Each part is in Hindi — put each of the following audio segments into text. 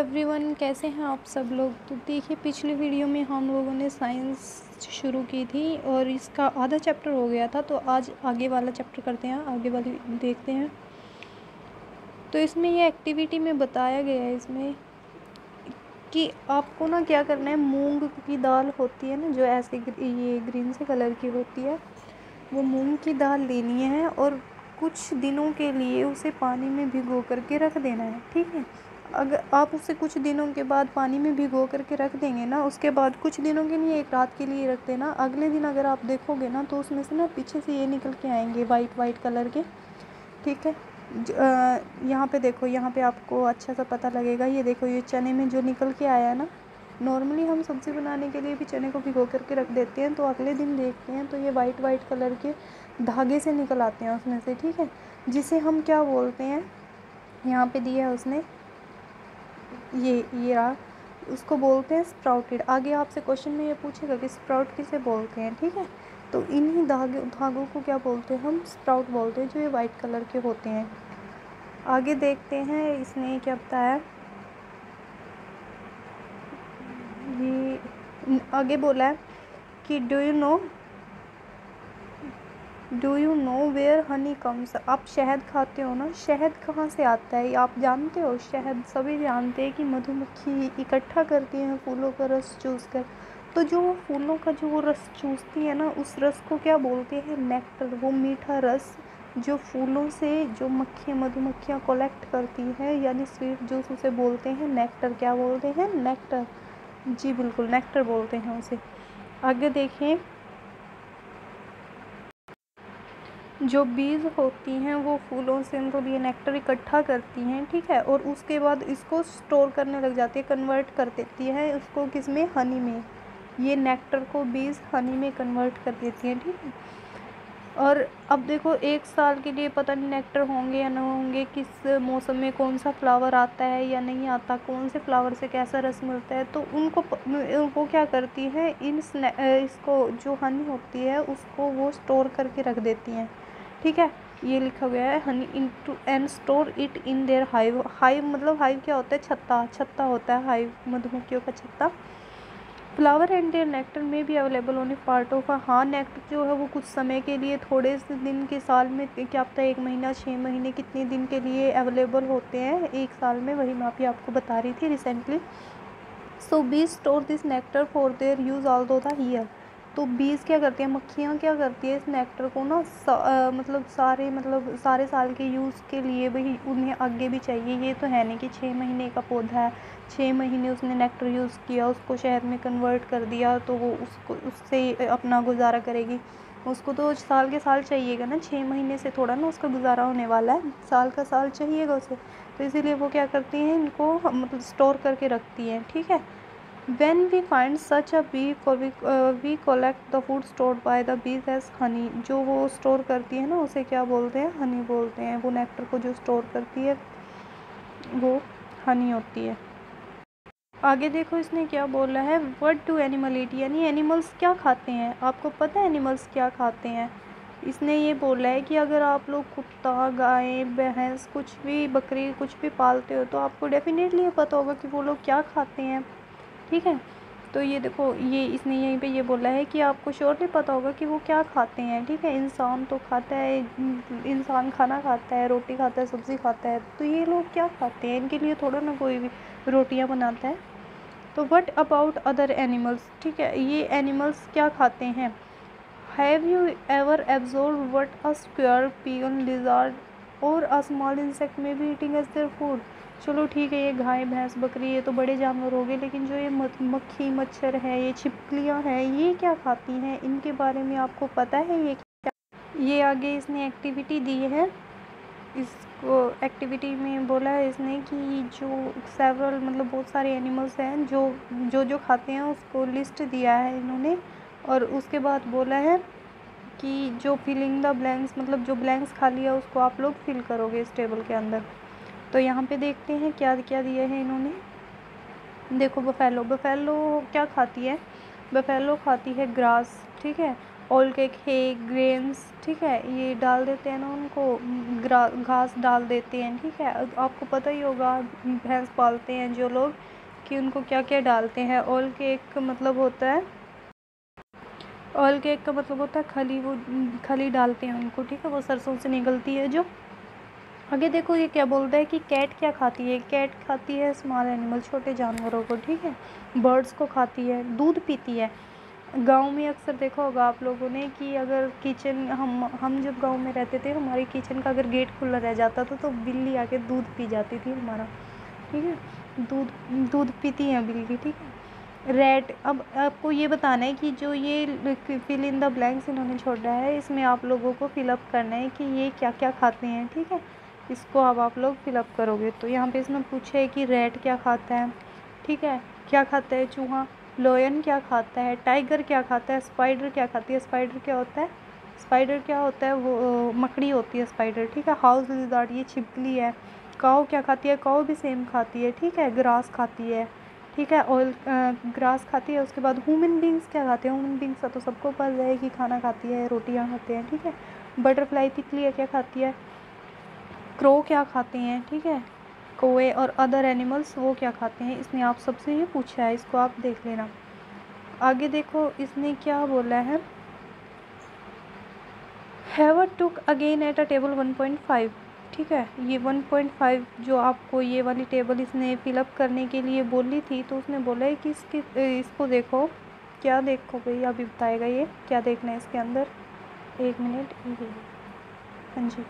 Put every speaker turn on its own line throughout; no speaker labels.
एवरीवन, कैसे हैं आप सब लोग। तो देखिए, पिछली वीडियो में हम लोगों ने साइंस शुरू की थी और इसका आधा चैप्टर हो गया था। तो आज आगे वाला चैप्टर करते हैं, आगे वाली देखते हैं। तो इसमें ये एक्टिविटी में बताया गया है इसमें कि आपको ना क्या करना है। मूंग की दाल होती है ना, जो ऐसे ये ग्रीन से कलर की होती है, वो मूंग की दाल लेनी है और कुछ दिनों के लिए उसे पानी में भिगो करके रख देना है। ठीक है, अगर आप उसे कुछ दिनों के बाद पानी में भिगो करके रख देंगे ना, उसके बाद कुछ दिनों के लिए, एक रात के लिए रख देना। अगले दिन अगर आप देखोगे ना, तो उसमें से ना पीछे से ये निकल के आएंगे वाइट वाइट कलर के। ठीक है, यहाँ पे देखो, यहाँ पे आपको अच्छा सा पता लगेगा। ये देखो, ये चने में जो निकल के आया है ना, नॉर्मली हम सब्ज़ी बनाने के लिए भी चने को भिगो करके रख देते हैं। तो अगले दिन देखते हैं तो ये वाइट वाइट कलर के धागे से निकल आते हैं उसमें से। ठीक है, जिसे हम क्या बोलते हैं, यहाँ पे दिया है उसने, ये रहा, उसको बोलते हैं स्प्राउटेड। आगे आपसे क्वेश्चन में ये पूछेगा कि स्प्राउट किसे बोलते हैं। ठीक है, तो इन्हीं धागों को क्या बोलते हैं, हम स्प्राउट बोलते हैं, जो ये वाइट कलर के होते हैं। आगे देखते हैं इसने क्या बताया। ये आगे बोला है कि do you know where honey comes. आप शहद खाते हो ना, शहद कहाँ से आता है आप जानते हो। शहद सभी जानते हैं कि मधुमक्खी इकट्ठा करती हैं फूलों का रस चूस कर। तो जो फूलों का जो वो रस चूसती है ना, उस रस को क्या बोलते हैं, नेक्टर। वो मीठा रस जो फूलों से जो मधुमक्खियाँ कलेक्ट करती है, यानी स्वीट जूस, उसे बोलते हैं नेक्टर। क्या बोलते हैं, नेक्टर। जी बिल्कुल, नेक्टर बोलते हैं उसे। आगे देखें, जो बीज होती हैं वो फूलों से मतलब ये नेक्टर इकट्ठा करती हैं। ठीक है, और उसके बाद इसको स्टोर करने लग जाती है, कन्वर्ट कर देती है उसको किस में, हनी में। ये नेक्टर को बीज हनी में कन्वर्ट कर देती हैं। ठीक है, और अब देखो, एक साल के लिए पता नहीं नेक्टर होंगे या ना होंगे, किस मौसम में कौन सा फ्लावर आता है या नहीं आता, कौन से फ्लावर से कैसा रस मिलता है, तो वो क्या करती है, इसको जो हनी होती है उसको वो स्टोर करके रख देती हैं। ठीक है, ये लिखा गया है, honey into and store it in their hive. Hive मतलब, हाइव क्या होता है, छत्ता। छत्ता होता है हाइव, मधुमक्खियों का छत्ता। फ्लावर एंड देयर नेक्टर में भी अवेलेबल होने पार्ट ऑफ। हाँ, नेक्टर जो है वो कुछ समय के लिए, थोड़े से दिन के साल में, क्या पता 1 महीना, 6 महीने, कितने दिन के लिए अवेलेबल होते हैं एक साल में, वही मैं अभी आपको बता रही थी recently. So bees store this nectar for their use all through the year. तो बीज क्या करती हैं, मक्खियाँ क्या करती है, इस नेक्टर को ना मतलब सारे साल के यूज़ के लिए भाई उन्हें आगे भी चाहिए। ये तो है नहीं कि 6 महीने का पौधा है, 6 महीने उसने नेक्टर यूज़ किया, उसको शहद में कन्वर्ट कर दिया, तो वो उससे अपना गुजारा करेगी। उसको तो साल के साल चाहिएगा ना, 6 महीने से थोड़ा ना उसका गुजारा होने वाला है, साल का साल चाहिएगा उसे। तो इसीलिए वो क्या करती हैं, इनको मतलब स्टोर करके रखती हैं। ठीक है, when we find such a bee we collect the food stored by the bees as honey। जो वो स्टोर करती है ना, उसे क्या बोलते हैं, हनी बोलते हैं। वो नेक्टर को जो स्टोर करती है वो हनी होती है। आगे देखो, इसने क्या बोला है, व्हाट डू एनिमल ईट, यानी एनिमल्स क्या खाते हैं। आपको पता है एनिमल्स क्या खाते हैं। इसने ये बोला है कि अगर आप लोग कुत्ता, गाय, भैंस, कुछ भी, बकरी, कुछ भी पालते हो, तो आपको डेफिनेटली पता होगा कि वो लोग क्या खाते हैं। ठीक है, तो ये देखो, ये इसने यहीं पे ये बोला है कि आपको श्योरली पता होगा कि वो क्या खाते हैं। ठीक है, इंसान तो खाता है, इंसान खाना खाता है, रोटी खाता है, सब्ज़ी खाता है, तो ये लोग क्या खाते हैं, इनके लिए थोड़ा ना कोई भी रोटियां बनाता है। तो व्हाट अबाउट अदर एनिमल्स। ठीक है, ये एनिमल्स क्या खाते हैं। Have you ever observe what a squirrel, pigeon, lizard और अ स्मॉल इंसेक्ट में भी ईटिंग एज देयर फूड। चलो ठीक है, ये गाय, भैंस, बकरी, ये तो बड़े जानवर हो गए, लेकिन जो ये मक्खी, मच्छर है, ये छिपकलियाँ हैं, ये क्या खाती हैं, इनके बारे में आपको पता है ये क्या। ये आगे इसने एक्टिविटी दी है। इसको एक्टिविटी में बोला है इसने कि जो सेवरल मतलब बहुत सारे एनिमल्स हैं जो खाते हैं, उसको लिस्ट दिया है इन्होंने। और उसके बाद बोला है कि जो फिलिंग द ब्लैंक्स, मतलब जो ब्लैंक्स खाली है उसको आप लोग फिल करोगे इस टेबल के अंदर। तो यहाँ पे देखते हैं क्या क्या दिया है इन्होंने। देखो, बफेलो क्या खाती है, बफेलो खाती है ग्रास। ठीक है, ऑल केक है ग्रेन्स, ठीक है, ये डाल देते हैं ना उनको, घास डाल देते हैं, ठीक है। आपको पता ही होगा भैंस पालते हैं जो लोग कि उनको क्या क्या डालते हैं। ऑल केक का मतलब होता है, ऑयल केक का मतलब होता है खली, वो खली डालते हैं उनको, ठीक है, वो सरसों से निकलती है जो। आगे देखो ये क्या बोलता है कि कैट क्या खाती है। कैट खाती है स्मॉल एनिमल, छोटे जानवरों को, ठीक है, बर्ड्स को खाती है, दूध पीती है। गांव में अक्सर देखा होगा आप लोगों ने कि अगर किचन, हम जब गांव में रहते थे, हमारी किचन का अगर गेट खुला रह जाता था तो बिल्ली आके दूध पी जाती थी हमारा, ठीक है, दूध दूध पीती है बिल्ली, ठीक है। रेड, अब आपको ये बताना है कि जो ये फिल इन द ब्लैंक्स इन्होंने छोड़ा है, इसमें आप लोगों को फिलअप करना है कि ये क्या क्या खाते हैं, ठीक है। इसको अब आप लोग फिलअप करोगे। तो यहाँ पे इसमें पूछा है कि रेड क्या खाता है, ठीक है, क्या खाता है चूहा, लोयन क्या खाता है, टाइगर क्या खाता है, स्पाइडर क्या खाती है। स्पाइडर क्या होता है, स्पाइडर क्या होता है, वो मकड़ी होती है स्पाइडर, ठीक है। हाउस लिज़ार्ड, ये छिपकली है। काऊ क्या खाती है, काऊ भी सेम खाती है, ठीक है, ग्रास खाती है, ठीक है, ऑयल ग्रास खाती है। उसके बाद ह्यूमन बींग्स क्या खाते हैं, ह्यूमन बींग्स का तो सबको पता है कि खाना खाती है, रोटियां खाते हैं, ठीक है। बटरफ्लाई तितली क्या खाती है, क्रो क्या खाते हैं, ठीक है, कौवे और अदर एनिमल्स वो क्या खाते हैं। इसने आप सबसे ये पूछा है, इसको आप देख लेना। आगे देखो इसने क्या बोला है, have a look again at a table 1.5, ठीक है, ये 1.5 जो आपको ये वाली टेबल इसने फिलअप करने के लिए बोली थी, तो उसने बोला है कि इसको देखो, क्या देखो भाई, अभी बताएगा ये क्या देखना है इसके अंदर, 1 मिनट, ये हाँ जी।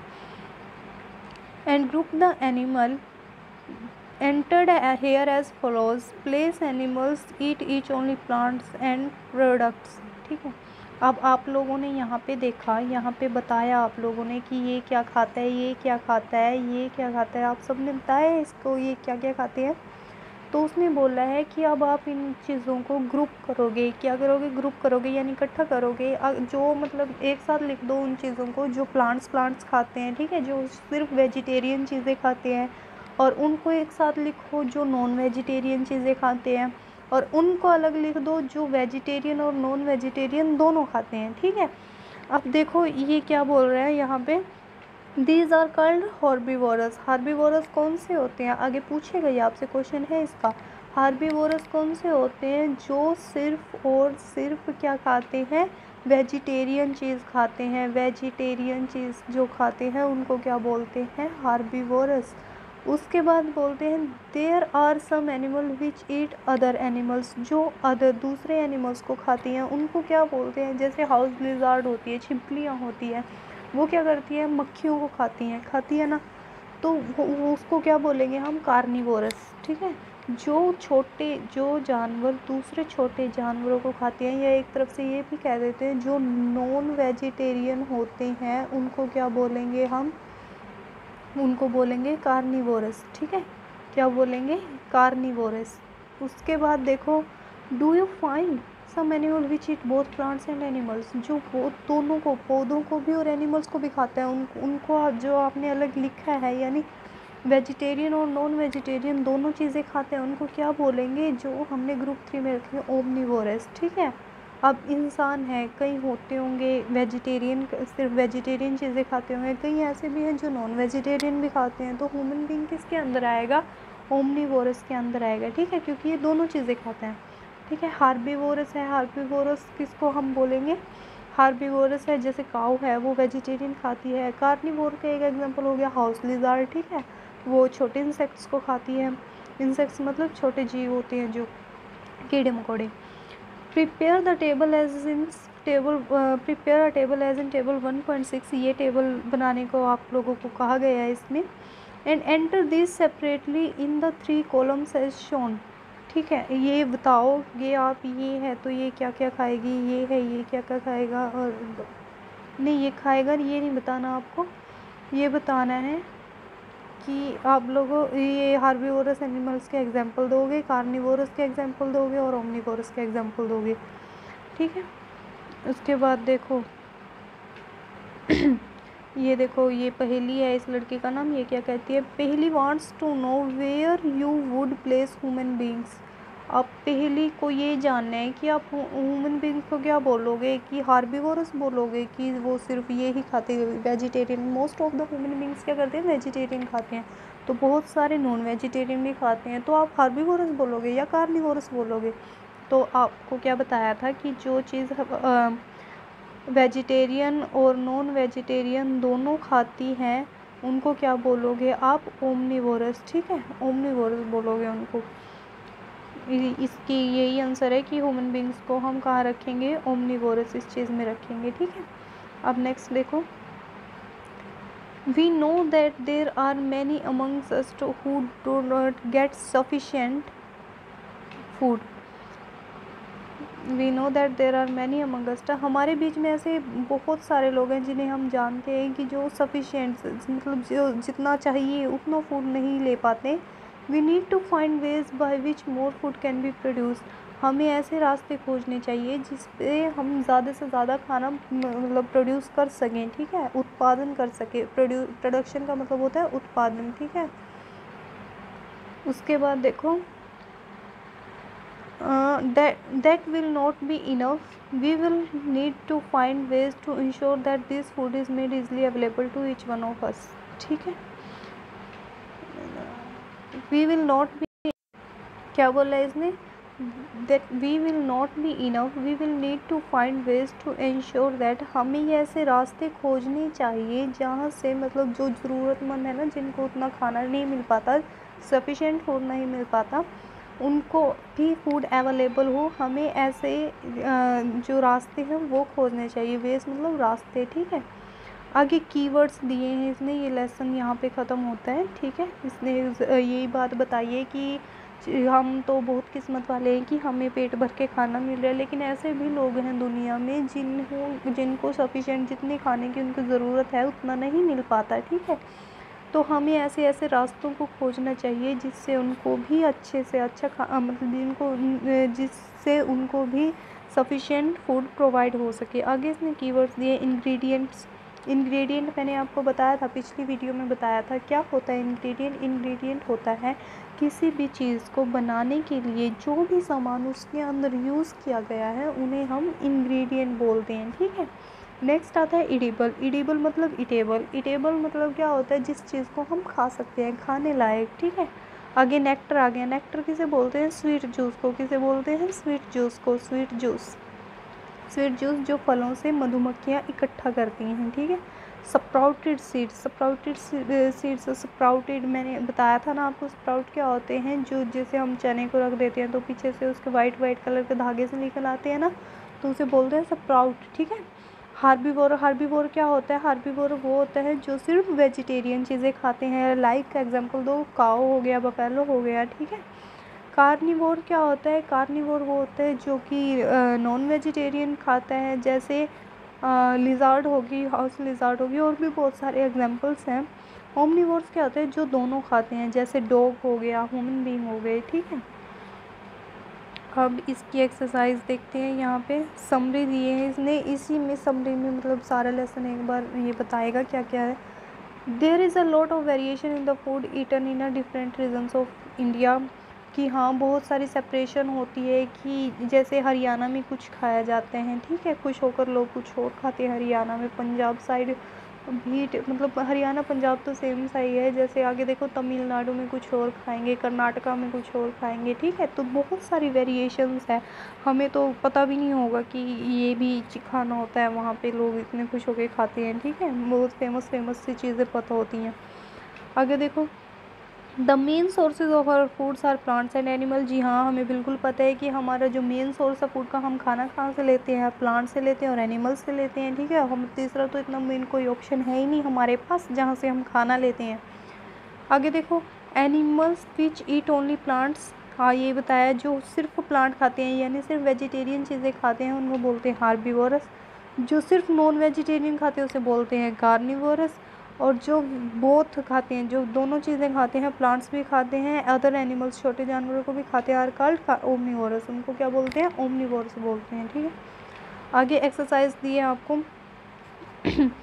And group the animal entered here as follows, place animals eat each only plants and products, ठीक है। अब आप लोगों ने यहाँ पे देखा, यहाँ पे बताया आप लोगों ने कि ये क्या खाता है, ये क्या खाता है, ये क्या खाता है, आप सब ने बताया इसको ये क्या क्या खाते हैं। तो उसने बोला है कि अब आप इन चीज़ों को ग्रुप करोगे, क्या करोगे, ग्रुप करोगे यानी इकट्ठा करोगे। जो मतलब एक साथ लिख दो उन चीज़ों को जो प्लांट्स खाते हैं, ठीक है, जो सिर्फ वेजिटेरियन चीज़ें खाते हैं, और उनको एक साथ लिखो जो नॉन वेजिटेरियन चीज़ें खाते हैं, और उनको अलग लिख दो जो वेजिटेरियन और नॉन वेजिटेरियन दोनों खाते हैं, ठीक है। अब देखो ये क्या बोल रहा है यहाँ पे, these are called herbivores. Herbivores कौन से होते हैं, आगे पूछेगा ये आपसे, क्वेश्चन है इसका। हार्बीवोरस कौन से होते हैं, जो सिर्फ और सिर्फ क्या खाते हैं, वेजिटेरियन चीज़ खाते हैं। वेजिटेरियन चीज़ जो खाते हैं उनको क्या बोलते हैं, हार्बीवोरस। उसके बाद बोलते हैं there are some animal which eat other animals, जो अदर दूसरे एनिमल्स को खाती हैं उनको क्या बोलते हैं, जैसे हाउस लिज़ार्ड होती है, छिपकलियाँ होती हैं, वो क्या करती है, मक्खियों को खाती है ना, तो वो उसको क्या बोलेंगे हम, कार्निवोरस, ठीक है। जो जानवर दूसरे छोटे जानवरों को खाते हैं, या एक तरफ से ये भी कह देते हैं जो नॉन वेजिटेरियन होते हैं उनको क्या बोलेंगे हम, उनको बोलेंगे कार्निवोरस, ठीक है, क्या बोलेंगे, कार्निवोरस। उसके बाद देखो, do you find some animal which eat both plants and animals, जो वो दोनों को, पौधों को भी और एनिमल्स को भी खाता है, उनको जो आपने अलग लिखा है, यानी वेजिटेरियन और नॉन वेजिटेरियन दोनों चीज़ें खाते हैं, उनको क्या बोलेंगे, जो हमने ग्रुप 3 में रखे हैं, ओमनीवोरस, ठीक है। अब इंसान है, कई होते होंगे वेजिटेरियन, सिर्फ वेजिटेरियन चीज़ें खाते होंगे, कई ऐसे भी हैं जो नॉन वेजिटेरियन भी खाते हैं, तो ह्यूमन बीइंग किसके अंदर आएगा, ओमनीवोरस के अंदर आएगा, ठीक है, क्योंकि ये दोनों चीज़ें खाते हैं, ठीक है। हार्बीवोरस है, हार्बीवोरस किसको हम बोलेंगे, हार्बीवोरस है, जैसे काऊ है वो वेजिटेरियन खाती है। कार्निवोर का एक एग्जांपल हो गया हाउस लिज़ार्ड, ठीक है, वो छोटे इंसेक्ट्स को खाती है। इंसेक्ट्स मतलब छोटे जीव होते हैं जो कीड़े मकोड़े। Prepare the table as in table, prepare a table as in table 1.6, ये टेबल बनाने को आप लोगों को कहा गया है इसमें। And enter this separately in the 3 columns as shown, ठीक है, ये बताओ, ये आप, ये है तो ये क्या क्या खाएगी, ये है ये क्या क्या खाएगा, और नहीं ये खाएगा, ये नहीं बताना आपको, ये बताना है कि आप लोगों ये हार्बीवोरस एनिमल्स के एग्जांपल दोगे, कार्निवोरस के एग्जांपल दोगे और ओमनीवोरस के एग्जांपल दोगे, ठीक है। उसके बाद देखो ये देखो, ये पहेली है, इस लड़की का नाम, ये क्या कहती है, Paheli wants to know where you would place human beings. आप पहले को ये जानना है कि आप ह्यूमन बींग्स को क्या बोलोगे, कि हार्बीवोरस बोलोगे कि वो सिर्फ ये ही खाते हैं, vegetarian. Most of the human beings क्या करते हैं, वेजिटेरियन खाते हैं, तो बहुत सारे नॉन वेजिटेरियन भी खाते हैं। तो आप हार्बीवोरस बोलोगे या कार्निवोरस बोलोगे? तो आपको क्या बताया था कि जो चीज़ वेजिटेरियन और नॉन वेजिटेरियन दोनों खाती हैं उनको क्या बोलोगे आप, ओमनीवोरस। ठीक है, ओमनीवोरस बोलोगे उनको। इसकी यही आंसर है कि ह्यूमन बींग्स को हम कहाँ रखेंगे, ओमनीवोरस इस चीज़ में रखेंगे। ठीक है, अब नेक्स्ट देखो, we know that there are many amongst us who do not get sufficient food. We know that there are many among us, हमारे बीच में ऐसे बहुत सारे लोग हैं जिन्हें हम जानते हैं कि जो सफिशिएंट मतलब जो जितना चाहिए उतना फूड नहीं ले पाते। We need to find ways by which more food can be produce. हमें ऐसे रास्ते खोजने चाहिए जिसपे हम ज़्यादा से ज़्यादा खाना मतलब प्रोड्यूस कर सकें। ठीक है, उत्पादन कर सके। प्रोडक्शन का मतलब होता है उत्पादन। ठीक है, उसके बाद देखो, that will not be enough. We will need to find ways to ensure that this food is made easily available to each one of us. ठीक है, we will not be, क्या बोला है इसने, that we will not be enough, we will need to find ways to ensure that, हमें ये ऐसे रास्ते खोजने चाहिए जहाँ से मतलब जो ज़रूरतमंद है ना, जिनको उतना खाना नहीं मिल पाता, सफिशेंट फूड नहीं मिल पाता, उनको भी फूड अवेलेबल हो। हमें ऐसे जो रास्ते हैं वो खोजने चाहिए। वेज मतलब रास्ते। ठीक है, आगे कीवर्ड्स दिए हैं इसने, ये लेसन यहाँ पे ख़त्म होता है। ठीक है, इसने यही बात बताई है कि हम तो बहुत किस्मत वाले हैं कि हमें पेट भर के खाना मिल रहा है, लेकिन ऐसे भी लोग हैं दुनिया में जिनको सफिशेंट जितने खाने की उनको ज़रूरत है उतना नहीं मिल पाता। ठीक है, तो हमें ऐसे ऐसे रास्तों को खोजना चाहिए जिससे उनको भी अच्छे से अच्छा मतलब जिससे उनको भी सफिशिएंट फूड प्रोवाइड हो सके। आगे इसने कीवर्ड्स दिए, इंग्रेडिएंट्स। इंग्रेडिएंट मैंने आपको बताया था, पिछली वीडियो में बताया था। क्या होता है इंग्रेडिएंट? इंग्रेडिएंट होता है किसी भी चीज़ को बनाने के लिए जो भी सामान उसके अंदर यूज़ किया गया है उन्हें हम इंग्रेडिएंट बोलते हैं। ठीक है, नेक्स्ट आता है इडेबल। इडेबल मतलब इटेबल। इटेबल मतलब क्या होता है, जिस चीज़ को हम खा सकते हैं, खाने लायक। ठीक है, आगे नेक्टर आ गया। नेक्टर किसे बोलते हैं? स्वीट जूस को। किसे बोलते हैं? स्वीट जूस को। स्वीट जूस, स्वीट जूस जो फलों से मधुमक्खियाँ इकट्ठा करती हैं। ठीक है, sprouted seeds. Sprouted seeds, sprouted मैंने बताया था ना आपको, स्प्राउट क्या होते हैं, जो जैसे हम चने को रख देते हैं तो पीछे से उसके वाइट वाइट कलर के धागे से निकल आते हैं ना, तो उसे बोलते हैं स्प्राउट। ठीक है, हार्बीवोर। हार्बीवोर क्या होता है? हार्बीवोर वो होता है जो सिर्फ वेजिटेरियन चीज़ें खाते हैं, लाइक एग्जांपल दो, काऊ हो गया, बफेलो हो गया। ठीक है, कार्निवोर क्या होता है? कार्निवोर वो होता है जो कि नॉन वेजिटेरियन खाता है, जैसे लिजार्ड होगी, हाउस लिजार्ड होगी, और भी बहुत सारे एग्जांपल्स हैं। ओमनीवोर्स क्या होते हैं? जो दोनों खाते हैं, जैसे डॉग हो गया, ह्यूमन बीइंग हो गए। ठीक है, अब इसकी एक्सरसाइज देखते हैं। यहाँ पे समरी दिए हैं इसने, इसी में समरी में मतलब सारा लेसन एक बार ये बताएगा क्या क्या है। There is a lot of variation in the food eaten in a different regions of India. कि हाँ, बहुत सारी सेपरेशन होती है कि जैसे हरियाणा में कुछ खाया जाते हैं। ठीक है, खुश होकर लोग कुछ और खाते हैं हरियाणा में, पंजाब साइड भी मतलब हरियाणा पंजाब तो सेम सा ही है। जैसे आगे देखो, तमिलनाडु में कुछ और खाएंगे, कर्नाटका में कुछ और खाएंगे। ठीक है, तो बहुत सारी वेरिएशंस है, हमें तो पता भी नहीं होगा कि ये भी खाना होता है, वहाँ पे लोग इतने खुश होकर खाते हैं। ठीक है, बहुत फेमस फेमस सी चीज़ें पता होती हैं। आगे देखो, the main sources of our foods are plants and animal. जी हाँ, हमें बिल्कुल पता है कि हमारा जो मेन सोर्स है फूड का, हम खाना कहाँ से लेते हैं? प्लांट से लेते हैं और एनिमल्स से लेते हैं। ठीक है, हम तीसरा तो इतना मेन कोई ऑप्शन है ही नहीं हमारे पास जहाँ से हम खाना लेते हैं। आगे देखो, animals which eat only plants. हाँ, ये बताया जो सिर्फ प्लांट खाते हैं यानी सिर्फ वेजिटेरियन चीज़ें खाते हैं उनको बोलते हैं हार्बीवोरस। जो सिर्फ नॉन वेजिटेरियन खाते हैं उसे बोलते हैं कार्निवोरस। और जो बोथ खाते हैं, जो दोनों चीज़ें खाते हैं, प्लांट्स भी खाते हैं, अदर एनिमल्स छोटे जानवरों को भी खाते हैं, आर कॉल्ड ओमनीवोरस। उनको क्या बोलते हैं? ओमनीवोरस बोलते हैं। ठीक है, आगे एक्सरसाइज दी है आपको।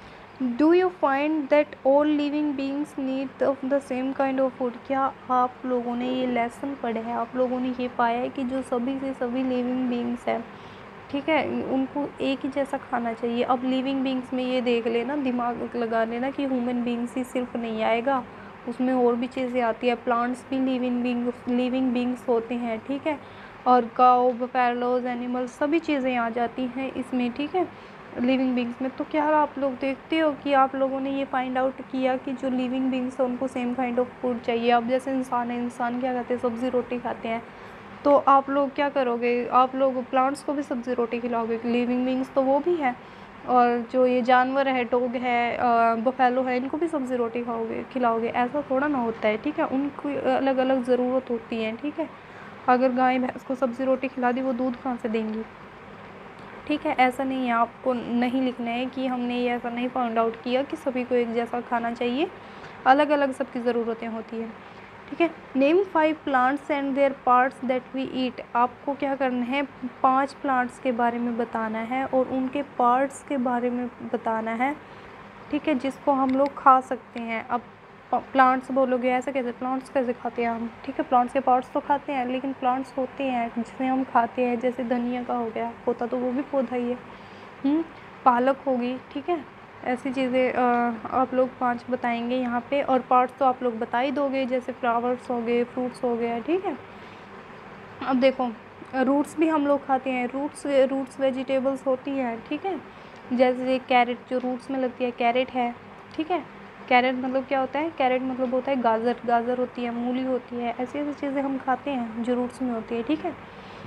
Do you find that all living beings need the same kind of food? क्या आप लोगों ने ये लेसन पढ़े हैं, आप लोगों ने ये पाया है कि जो सभी से सभी लिविंग बींग्स हैं, ठीक है, उनको एक ही जैसा खाना चाहिए। अब लिविंग बींग्स में ये देख लेना, दिमाग लगा लेना कि ह्यूमन बींग्स ही सिर्फ नहीं आएगा, उसमें और भी चीज़ें आती है, प्लांट्स भी लिविंग बींग्स होते हैं, ठीक है, और काउ, बफेलोज, एनिमल्स सभी चीज़ें आ जाती हैं इसमें, ठीक है, लिविंग बींग्स में। तो क्या आप लोग देखते हो कि आप लोगों ने ये फाइंड आउट किया कि जो लिविंग बींग्स है उनको सेम काइंड ऑफ फूड चाहिए। अब जैसे इंसान है, इंसान क्या खाते हैं, सब्ज़ी रोटी खाते हैं, तो आप लोग क्या करोगे, आप लोग प्लांट्स को भी सब्ज़ी रोटी खिलाओगे, लिविंग बींग्स तो वो भी है, और जो ये जानवर है, डॉग है, बफेलो है, इनको भी सब्ज़ी रोटी खिलाओगे? ऐसा थोड़ा ना होता है, ठीक है, उनकी अलग अलग ज़रूरत होती है, ठीक है। अगर गाय भैंस को सब्ज़ी रोटी खिला दी, वो दूध कहाँ से देंगी, ठीक है। ऐसा नहीं है, आपको नहीं लिखना है कि हमने ये ऐसा नहीं फाइंड आउट किया कि सभी को एक जैसा खाना चाहिए, अलग अलग सबकी ज़रूरतें होती हैं, ठीक है। Name 5 plants and their parts that we eat. आपको क्या करना है, 5 प्लांट्स के बारे में बताना है और उनके पार्ट्स के बारे में बताना है, ठीक है, जिसको हम लोग खा सकते हैं। अब प्लांट्स बोलोगे, ऐसा कैसे, प्लांट्स कैसे खाते हैं हम, ठीक है, प्लांट्स के पार्ट्स तो खाते हैं, लेकिन प्लांट्स होते हैं जिसे हम खाते हैं, जैसे धनिया का हो गया, होता तो वो भी पौधा ही है, पालक होगी, ठीक है। ऐसी चीज़ें आप लोग 5 बताएंगे यहाँ पे, और पार्ट्स तो आप लोग बता ही दोगे, जैसे फ्लावर्स हो गए, फ्रूट्स हो गया, ठीक है। अब देखो, रूट्स भी हम लोग खाते हैं, रूट्स वेजिटेबल्स होती हैं, ठीक है, जैसे कैरेट जो रूट्स में लगती है, कैरेट है, ठीक है। कैरेट मतलब क्या होता है, कैरेट मतलब होता है गाजर, गाजर होती है, मूली होती है, ऐसी ऐसी चीज़ें हम खाते हैं जो रूट्स में होती है, ठीक है।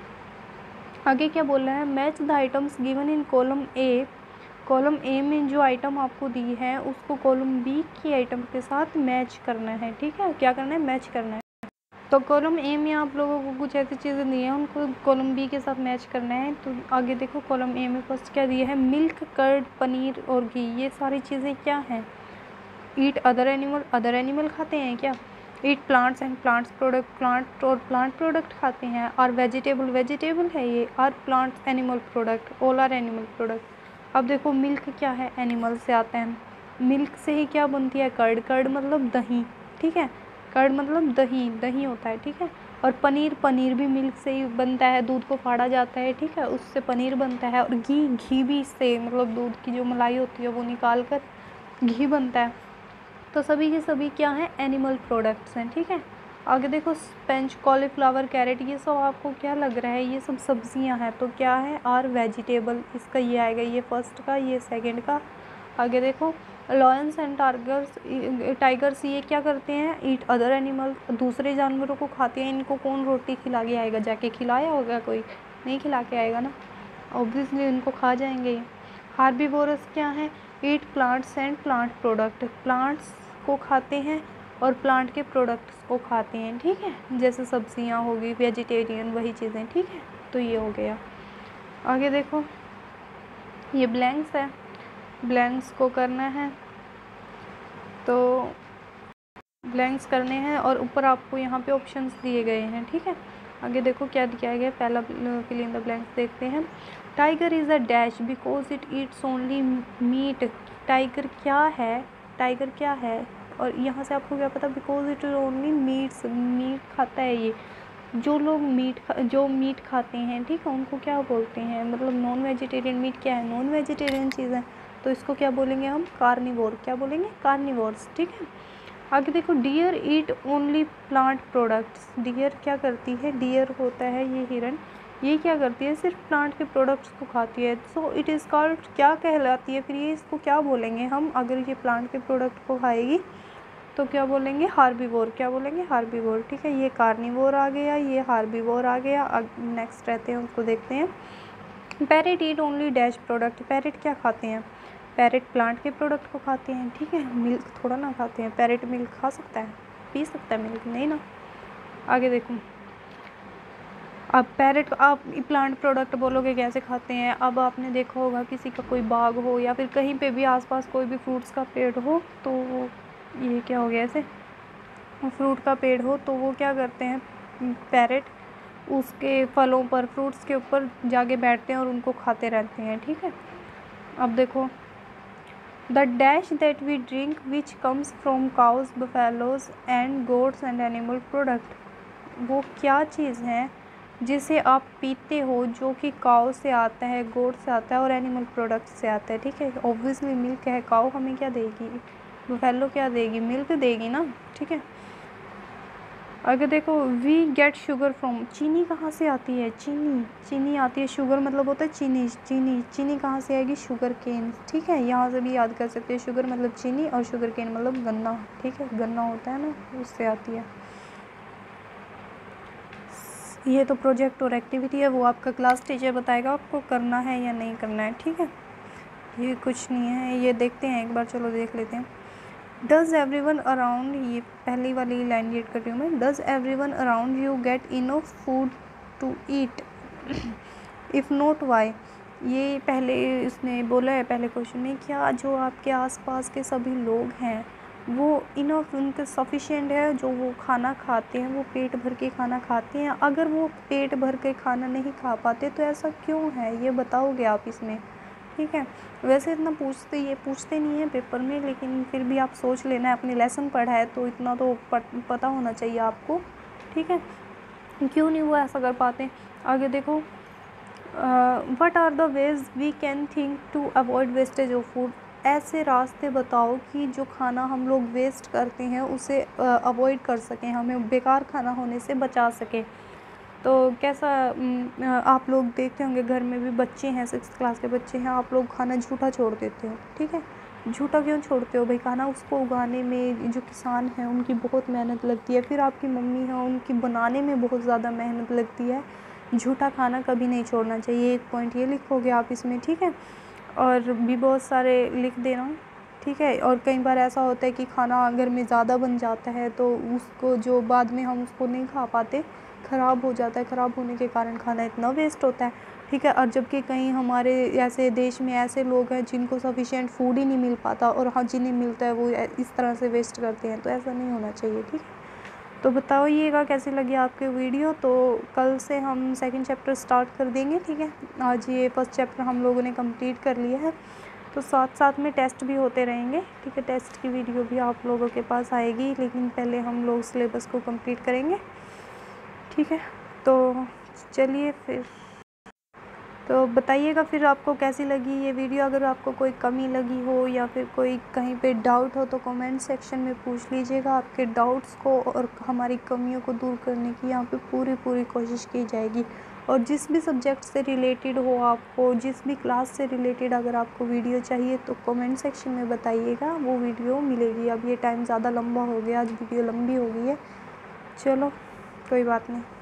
आगे क्या बोल रहा है, match the items given in column A. Column A में जो आइटम आपको दी है उसको कॉलम बी की आइटम के साथ मैच करना है, ठीक है, क्या करना है, मैच करना है। तो कॉलम ए में आप लोगों को कुछ ऐसी चीज़ें दी हैं, उनको कॉलम बी के साथ मैच करना है। तो आगे देखो, कॉलम ए में फर्स्ट क्या दिया है, मिल्क, कर्ड, पनीर और घी, ये सारी चीज़ें क्या हैं, eat other animal, other animal खाते हैं क्या, eat plants and plants product, plant और प्लांट प्रोडक्ट खाते हैं, और वेजिटेबल, वेजिटेबल है ये, और plants animal product, all are animal product. अब देखो, मिल्क क्या है, एनिमल से आता है, मिल्क से ही क्या बनती है, कर्ड, कर्ड मतलब दही, ठीक है, कर्ड मतलब दही, दही होता है, ठीक है। और पनीर, पनीर भी मिल्क से ही बनता है, दूध को फाड़ा जाता है, ठीक है, उससे पनीर बनता है। और घी, घी भी इससे, मतलब दूध की जो मलाई होती है वो निकाल कर घी बनता है। तो सभी के सभी क्या हैं, एनिमल प्रोडक्ट्स हैं, ठीक है। आगे देखो, स्पेंच, कॉलीफ्लावर, कैरेट, ये सब आपको क्या लग रहा है, ये सब सब्जियां हैं, तो क्या है, आर वेजिटेबल, इसका ये आएगा, ये फर्स्ट का, ये सेकंड का। आगे देखो, लॉयंस एंड टाइगर्स ये क्या करते हैं, ईट अदर एनिमल, दूसरे जानवरों को खाते हैं। इनको कौन रोटी खिला के आएगा, जाके खिलाया होगा कोई, नहीं खिला के आएगा ना, ऑब्वियसली इनको खा जाएंगे ये। हार्बीवोरस क्या है, eat plants and plant product, plants को खाते हैं और प्लांट के प्रोडक्ट्स को खाते हैं, ठीक है, जैसे सब्जियां होगी, वेजिटेरियन वही चीज़ें, ठीक है। तो ये हो गया। आगे देखो, ये ब्लैंक्स है, ब्लैंक्स को करना है, तो ब्लैंक्स करने हैं, और ऊपर आपको यहाँ पे ऑप्शंस दिए गए हैं, ठीक है। आगे देखो क्या दिया गया है, पहला फिल इन द ब्लैंक्स देखते हैं। Tiger is a dash because it eats only meat. Tiger क्या है, टाइगर क्या है, और यहाँ से आपको क्या पता, because it only meats, meat खाता है ये। जो लोग जो मीट खाते हैं, ठीक है, उनको क्या बोलते हैं, मतलब नॉन वेजिटेरियन मीट क्या है, नॉन वेजिटेरियन चीज़ है, तो इसको क्या बोलेंगे हम, कार्निवोर, क्या बोलेंगे, कार्निवोर्स, ठीक है। आगे देखो, deer eat only plant products. Deer क्या करती है, डियर होता है ये हिरन, ये क्या करती है, सिर्फ प्लांट के प्रोडक्ट्स को खाती है। सो इट इज़ कॉल्ड, क्या कहलाती है फिर ये, इसको क्या बोलेंगे हम, अगर ये प्लांट के प्रोडक्ट को खाएगी तो क्या बोलेंगे, हार्बीवोर, क्या बोलेंगे, हार्बीवोर, ठीक है। ये कार्निवोर आ गया, ये हार्बीवोर आ गया। अब नेक्स्ट रहते हैं, उसको देखते हैं। Parrot eat only dash product, parrot क्या खाते हैं, पैरेट प्लांट के प्रोडक्ट को खाते हैं, ठीक है, मिल्क थोड़ा ना खाते हैं। पैरेट मिल्क खा सकता है, पी सकता है मिल्क, नहीं ना। आगे देखो, अब पैरेट आप प्लांट प्रोडक्ट बोलोगे कैसे खाते हैं। अब आपने देखा होगा किसी का कोई बाग हो या फिर कहीं पे भी आसपास कोई भी फ्रूट्स का पेड़ हो, तो ये क्या हो गया, ऐसे फ्रूट का पेड़ हो, तो वो क्या करते हैं, पैरेट उसके फलों पर, फ्रूट्स के ऊपर जाके बैठते हैं और उनको खाते रहते हैं, ठीक है। अब देखो, the dash that we drink which comes from cows, buffaloes and goats and animal product. वो क्या चीज़ है जिसे आप पीते हो जो कि काउ से आता है, गोट से आता है और एनिमल प्रोडक्ट से आता है। ठीक है, ऑब्वियसली मिल्क है। काउ हमें क्या देगी, बफेलो क्या देगी, मिल्क देगी ना। ठीक है, अगर देखो वी गेट शुगर फ्रॉम, चीनी कहाँ से आती है, चीनी आती है। शुगर मतलब होता है चीनी कहाँ से आएगी, शुगर केन। ठीक है, यहाँ से भी याद कर सकते हैं, शुगर मतलब चीनी और शुगर केन मतलब गन्ना। ठीक है, गन्ना होता है ना, उससे आती है। ये तो प्रोजेक्ट और एक्टिविटी है, वो आपका क्लास टीचर बताएगा आपको करना है या नहीं करना है। ठीक है, ये कुछ नहीं है, ये देखते हैं एक बार, चलो देख लेते हैं। डज़ एवरी वन अराउंड, ये पहली वाली लाइन रीड कर रही हूँ मैं। Does everyone around you get enough food to eat, if not why. ये पहले इसने बोला है पहले क्वेश्चन में, क्या जो आपके आसपास के सभी लोग हैं वो इनफ, उनके सफिशिएंट है जो वो खाना खाते हैं, वो पेट भर के खाना खाते हैं। अगर वो पेट भर के खाना नहीं खा पाते तो ऐसा क्यों है, ये बताओगे आप इसमें। ठीक है, वैसे इतना पूछते नहीं हैं पेपर में, लेकिन फिर भी आप सोच लेना है, अपने लेसन पढ़ा है तो इतना तो पता होना चाहिए आपको। ठीक है, क्यों नहीं वो ऐसा कर पाते। आगे देखो, what are the ways we can think to avoid wastage of food. ऐसे रास्ते बताओ कि जो खाना हम लोग वेस्ट करते हैं उसे अवॉइड कर सकें, हमें बेकार खाना होने से बचा सकें। तो कैसा आप लोग देखते होंगे घर में भी बच्चे हैं, 6th क्लास के बच्चे हैं, आप लोग खाना झूठा छोड़ देते हो। ठीक है, झूठा क्यों छोड़ते हो भाई, खाना उसको उगाने में जो किसान हैं उनकी बहुत मेहनत लगती है, फिर आपकी मम्मी है उनकी बनाने में बहुत ज़्यादा मेहनत लगती है। झूठा खाना कभी नहीं छोड़ना चाहिए, एक पॉइंट ये लिखोगे आप इसमें। ठीक है, और भी बहुत सारे लिख देना। ठीक है, और कई बार ऐसा होता है कि खाना घर में ज़्यादा बन जाता है तो उसको जो बाद में हम उसको नहीं खा पाते, ख़राब हो जाता है, ख़राब होने के कारण खाना इतना वेस्ट होता है। ठीक है, और जबकि कहीं हमारे ऐसे देश में ऐसे लोग हैं जिनको सफिशिएंट फूड ही नहीं मिल पाता और हाँ जिन्हें मिलता है वो इस तरह से वेस्ट करते हैं, तो ऐसा नहीं होना चाहिए। ठीक है, तो बताइएगा कैसी लगी आपके वीडियो। तो कल से हम सेकंड चैप्टर स्टार्ट कर देंगे। ठीक है, आज ये फर्स्ट चैप्टर हम लोगों ने कंप्लीट कर लिया है, तो साथ साथ में टेस्ट भी होते रहेंगे। ठीक है, टेस्ट की वीडियो भी आप लोगों के पास आएगी, लेकिन पहले हम लोग सिलेबस को कंप्लीट करेंगे। ठीक है, तो चलिए फिर, तो बताइएगा फिर आपको कैसी लगी ये वीडियो। अगर आपको कोई कमी लगी हो या फिर कोई कहीं पे डाउट हो तो कमेंट सेक्शन में पूछ लीजिएगा। आपके डाउट्स को और हमारी कमियों को दूर करने की यहाँ पे पूरी कोशिश की जाएगी। और जिस भी सब्जेक्ट से रिलेटेड हो, आपको जिस भी क्लास से रिलेटेड अगर आपको वीडियो चाहिए तो कमेंट सेक्शन में बताइएगा, वो वीडियो मिलेगी। अब ये टाइम ज़्यादा लंबा हो गया, आज वीडियो लंबी हो गई है, चलो कोई बात नहीं।